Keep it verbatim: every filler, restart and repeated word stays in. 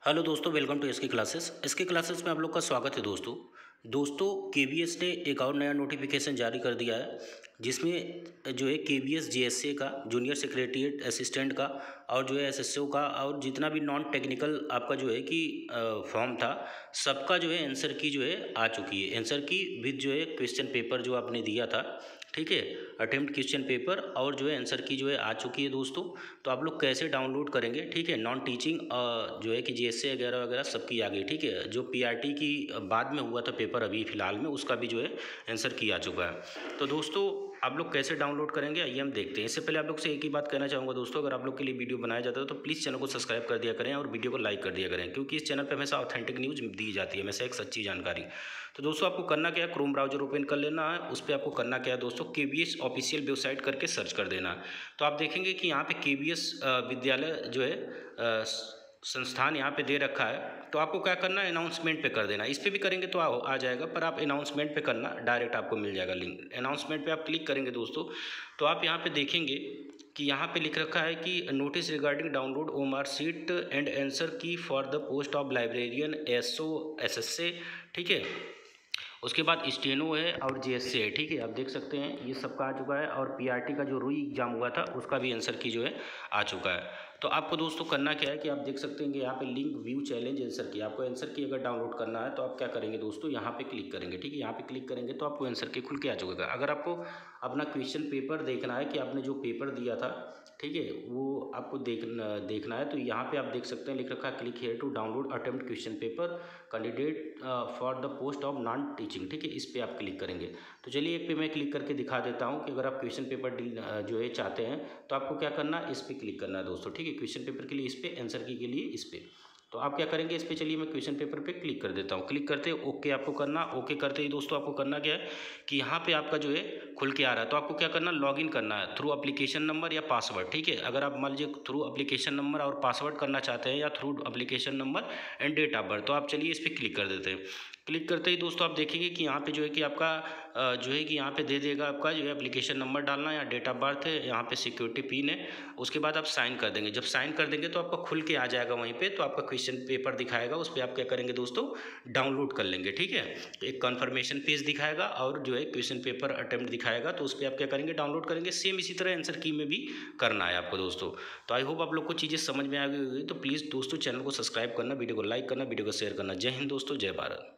Hello दोस्तों, welcome to S K classes. S K classes में आप लोग का स्वागत है दोस्तों। दोस्तों केवीएस ने एक और नया नोटिफिकेशन जारी कर दिया है, जिसमें जो है केवीएस जीएसए का, जूनियर सेक्रेटरीट असिस्टेंट का, और जो है एसएसओ का, और जितना भी नॉन टेक्निकल आपका जो है कि फॉर्म था, सबका जो है आंसर की जो है आ चुकी है। आंसर की विद जो है क्वेश्चन पेपर जो आपने दिया था, ठीक है, अटेम्प्ट क्वेश्चन पेपर, और जो है आंसर की जो है आ चुकी है दोस्तों। तो आप लोग कैसे डाउनलोड करेंगे, ठीक है, नॉन टीचिंग जो है कि जीएसए वगैरह वगैरह सबकी आ गई, ठीक है। जो पीआरटी की बाद में हुआ था पेपर अभी फ़िलहाल में, उसका भी जो है आंसर की आ चुका है। तो दोस्तों आप लोग कैसे डाउनलोड करेंगे आइए हम देखते हैं। इससे पहले आप लोग से एक ही बात कहना चाहूँगा दोस्तों, अगर आप लोग के लिए वीडियो बनाया जाता है तो प्लीज़ चैनल को सब्सक्राइब कर दिया करें और वीडियो को लाइक कर दिया करें, क्योंकि इस चैनल पर हमेशा ऑथेंटिक न्यूज़ दी जाती है, हमेशा एक सच्ची जानकारी। तो दोस्तों आपको करना क्या है, क्रोम ब्राउजर ओपन कर लेना है। उस पर आपको करना क्या है दोस्तों, केवीएस ऑफिशियल वेबसाइट करके सर्च कर देना है। तो आप देखेंगे कि यहाँ पे केवीएस विद्यालय जो है संस्थान यहाँ पे दे रखा है। तो आपको क्या करना है, अनाउंसमेंट पे कर देना। इस पर भी करेंगे तो आ, आ जाएगा, पर आप अनाउंसमेंट पे करना, डायरेक्ट आपको मिल जाएगा लिंक। अनाउंसमेंट पे आप क्लिक करेंगे दोस्तों, तो आप यहाँ पे देखेंगे कि यहाँ पे लिख रखा है कि notice regarding download of mark sheet and answer key for the post of librarian SO SSA, ठीक है। उसके बाद स्टेनो है और जीएसए है, ठीक है। आप देख सकते हैं ये सबका आ चुका है, और पीआरटी का जो री एग्जाम हुआ था उसका भी आंसर की जो है आ चुका है। तो आपको दोस्तों करना क्या है कि आप देख सकते हैं कि यहाँ पे लिंक व्यू चैलेंज आंसर की, आपको आंसर की अगर डाउनलोड करना है तो आप क्या करेंगे दोस्तों, यहाँ पे क्लिक करेंगे, ठीक है। यहाँ पे क्लिक करेंगे तो आपको आंसर की खुल के आ चुका है। अगर आपको अपना क्वेश्चन पेपर देखना है कि आपने जो पेपर दिया था, ठीक है, वो आपको देखना देखना है तो यहाँ पे आप देख सकते हैं लिख रखा है click here to download attempt question paper candidate for the post of non teaching, ठीक है। इस पर आप क्लिक करेंगे। तो चलिए एक पे मैं क्लिक करके दिखा देता हूँ कि अगर आप क्वेश्चन पेपर जो है चाहते हैं तो आपको क्या करना है, इस पर क्लिक करना है दोस्तों, ठीक है। क्वेश्चन पेपर के लिए इस पर, आंसर की के लिए इस पर। तो आप क्या करेंगे, इस पे चलिए मैं क्वेश्चन पेपर पे क्लिक कर देता हूँ। क्लिक करते ओके आपको करना। ओके करते ही दोस्तों आपको करना क्या है कि यहाँ पे आपका जो है खुल के आ रहा है। तो आपको क्या करना, लॉगिन करना है थ्रू एप्लीकेशन नंबर या पासवर्ड, ठीक है। अगर आप मान लीजिए थ्रू एप्लीकेशन नंबर और पासवर्ड करना चाहते हैं, या through application number and date of birth, तो आप चलिए इस पर क्लिक कर देते हैं। क्लिक करते ही दोस्तों आप देखेंगे कि यहाँ पे जो है कि आपका जो है कि यहाँ पे दे देगा आपका जो है एप्लीकेशन नंबर डालना है या डेट ऑफ बर्थ है, यहाँ पे सिक्योरिटी पिन है। उसके बाद आप साइन कर देंगे। जब साइन कर देंगे तो आपका खुल के आ जाएगा वहीं पे, तो आपका क्वेश्चन पेपर दिखाएगा, उस पर आप क्या करेंगे दोस्तों, डाउनलोड कर लेंगे, ठीक है। एक कन्फर्मेशन पेज दिखाएगा और जो है क्वेश्चन पेपर अटेम्प्ट दिखाएगा, तो उस पर आप क्या करेंगे, डाउनलोड करेंगे। सेम इसी तरह आंसर की में भी करना है आपको दोस्तों। तो आई होप आप लोग को चीज़ें समझ में आ गई होगी। तो प्लीज़ दोस्तों चैनल को सब्सक्राइब करना, वीडियो को लाइक करना, वीडियो को शेयर करना। जय हिंद दोस्तों, जय भारत।